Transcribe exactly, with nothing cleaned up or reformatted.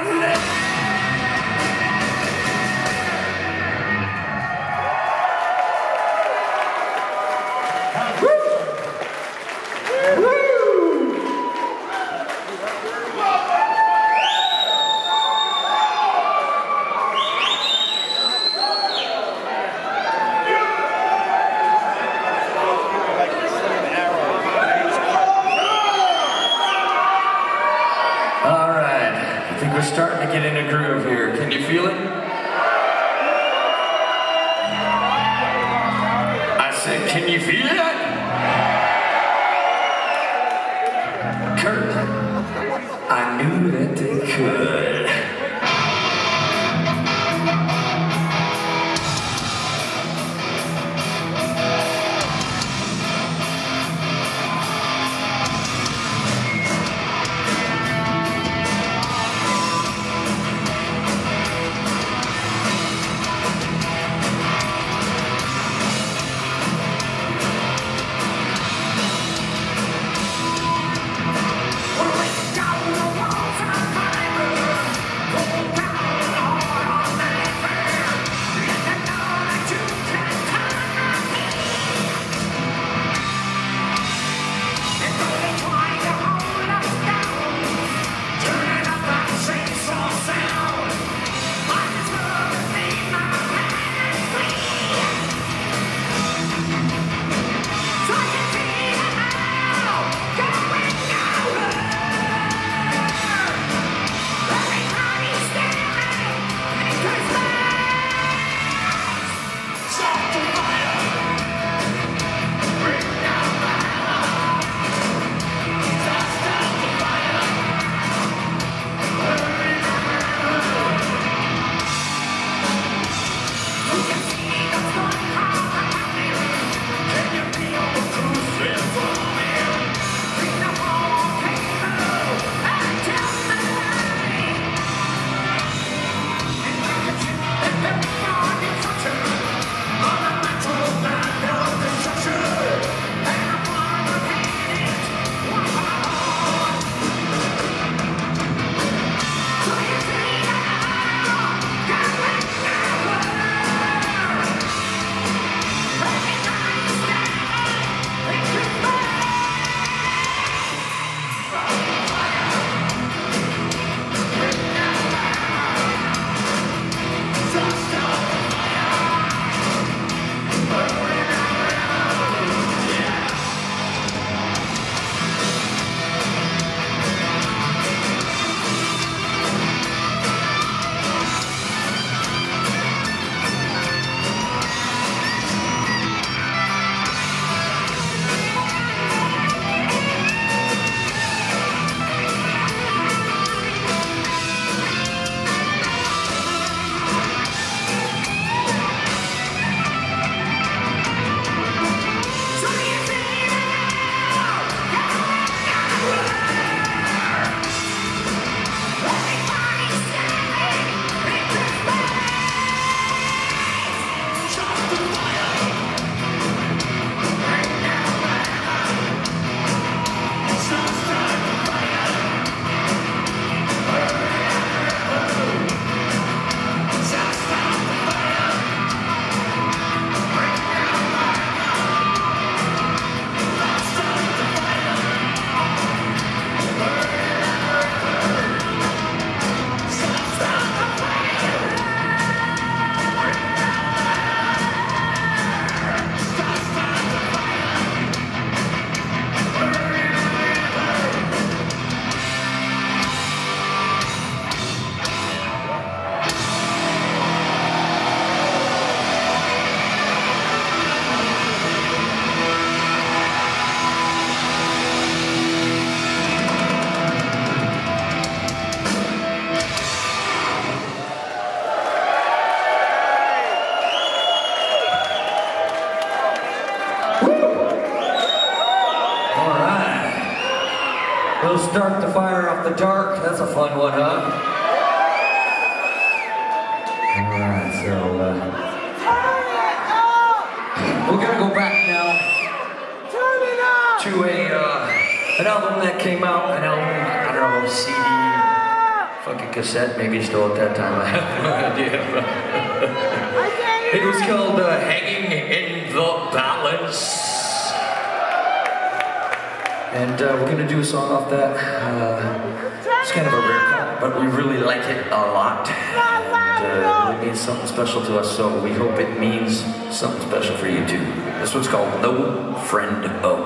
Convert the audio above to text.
We're starting to get in a groove here. Can you feel it? I said, can you feel it? Kurt, I knew that they could. We'll start the fire off the dark. That's a fun one, huh? Alright, so uh, we're gonna go back now to a uh, an album that came out, an album, I don't know, C D, fucking cassette maybe still at that time. I have no idea. It was called uh, Hanging in the Balance. And uh, we're gonna do a song off that. Uh, it's kind of a rare cut, but we really like it a lot. And uh, it means something special to us, so we hope it means something special for you too. This one's called No Friend O.